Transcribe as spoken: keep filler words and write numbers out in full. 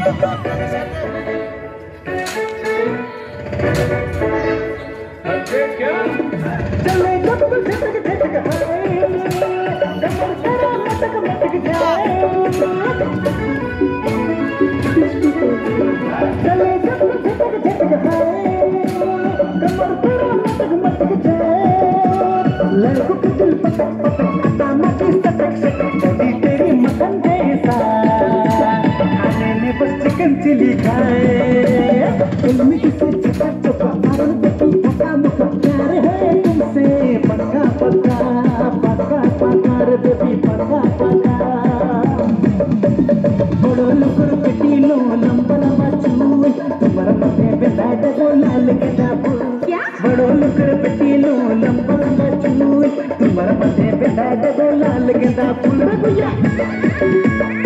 चले जब झटक झटक हाय कमर तेरा मटक मटक जाए चले जब झटक झटक हाय कमर तेरा मटक मटक जाए लड़कों के दिल पटक पटक ताना की सटक सटक बॉडी तेरी मक्खन जैसा खाने में बस चिकन चिली खाए फिल्मी किसे चुका चुका आरन बेटी पका मुका प्यार है तुमसे पक्का पक्का पक्का पक्का रे बेबी पक्का पक्का बड़ो लुकर बेटी लो लंबा लंबा चूल तुम्हारा मथे पे बैठ गो लाल गेंदा फूल बड़ो लुकर बेटी लो लंबा लंबा चूल तुम्हारा मथे पे बैठ गो लाल गेंदा फूल रे भैया